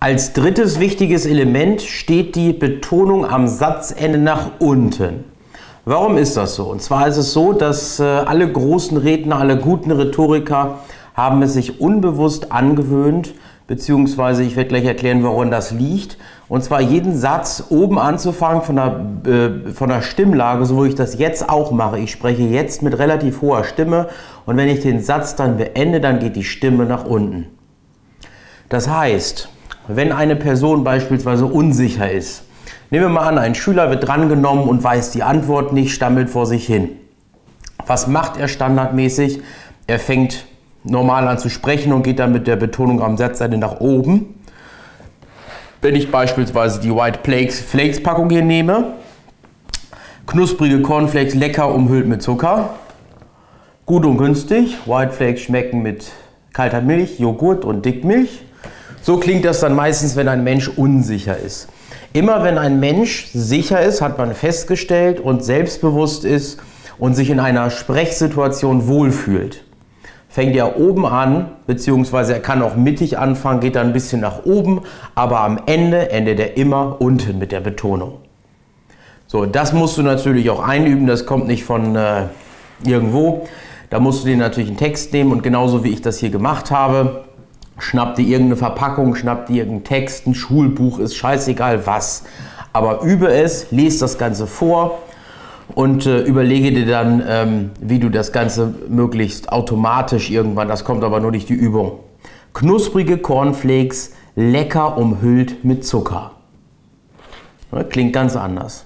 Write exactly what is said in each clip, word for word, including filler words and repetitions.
Als drittes wichtiges Element steht die Betonung am Satzende nach unten. Warum ist das so? Und zwar ist es so, dass äh, alle großen Redner, alle guten Rhetoriker haben es sich unbewusst angewöhnt, beziehungsweise ich werde gleich erklären, woran das liegt. Und zwar jeden Satz oben anzufangen von der, äh, von der Stimmlage, so wie ich das jetzt auch mache. Ich spreche jetzt mit relativ hoher Stimme und wenn ich den Satz dann beende, dann geht die Stimme nach unten. Das heißt, wenn eine Person beispielsweise unsicher ist, nehmen wir mal an, ein Schüler wird drangenommen und weiß die Antwort nicht, stammelt vor sich hin. Was macht er standardmäßig? Er fängt normal an zu sprechen und geht dann mit der Betonung am Satzende nach oben. Wenn ich beispielsweise die White Flakes, Flakes Packung hier nehme, knusprige Cornflakes, lecker umhüllt mit Zucker, gut und günstig, White Flakes schmecken mit kalter Milch, Joghurt und Dickmilch. So klingt das dann meistens, wenn ein Mensch unsicher ist. Immer wenn ein Mensch sicher ist, hat man festgestellt, und selbstbewusst ist und sich in einer Sprechsituation wohlfühlt, fängt er oben an, beziehungsweise er kann auch mittig anfangen, geht dann ein bisschen nach oben, aber am Ende endet er immer unten mit der Betonung. So, das musst du natürlich auch einüben, das kommt nicht von äh, irgendwo. Da musst du dir natürlich einen Text nehmen und genauso wie ich das hier gemacht habe, schnapp dir irgendeine Verpackung, schnapp dir irgendeinen Text, ein Schulbuch, ist scheißegal was. Aber übe es, lese das Ganze vor und äh, überlege dir dann, ähm, wie du das Ganze möglichst automatisch irgendwann, das kommt aber nur durch die Übung. Knusprige Cornflakes, lecker umhüllt mit Zucker. Ja, klingt ganz anders.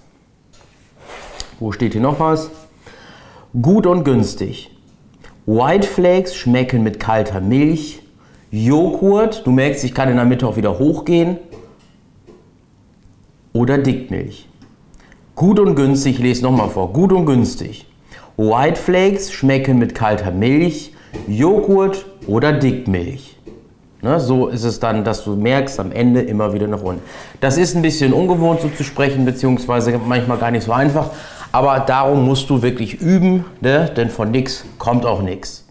Wo steht hier noch was? Gut und günstig. White Flakes schmecken mit kalter Milch. Joghurt, du merkst, ich kann in der Mitte auch wieder hochgehen. Oder Dickmilch. Gut und günstig, ich lese nochmal vor. Gut und günstig. White Flakes schmecken mit kalter Milch, Joghurt oder Dickmilch. Ne, so ist es dann, dass du merkst, am Ende immer wieder nach unten. Das ist ein bisschen ungewohnt so zu sprechen, beziehungsweise manchmal gar nicht so einfach. Aber darum musst du wirklich üben, ne? Denn von nichts kommt auch nichts.